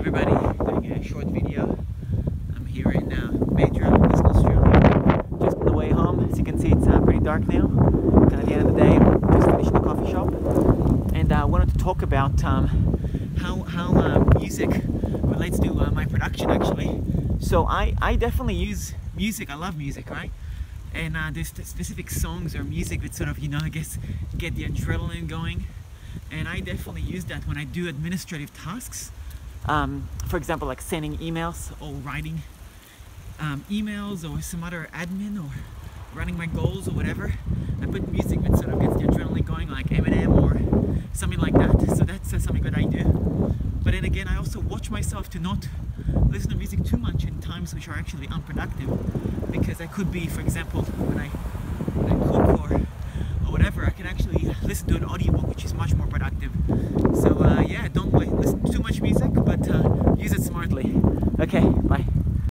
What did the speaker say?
everybody, doing a short video. I'm here in Major, Western Australia, just on the way home. As you can see, it's pretty dark now, kind of the end of the day. Just finished the coffee shop, and I wanted to talk about how music relates to my production actually. So I definitely use music. I love music, right? And there's specific songs or music that sort of, I guess, get the adrenaline going. And I definitely use that when I do administrative tasks. For example, like sending emails or writing emails or some other admin or running my goals or whatever. I put music that sort of gets the adrenaline going, like Eminem or something like that. So that's something that I do. But then again, I also watch myself to not listen to music too much in times which are actually unproductive, because I could be, for example, when I cook or whatever, I can actually listen to an audiobook, which is much more productive. So yeah, don't listen to too much music, but use it smartly. Okay, bye.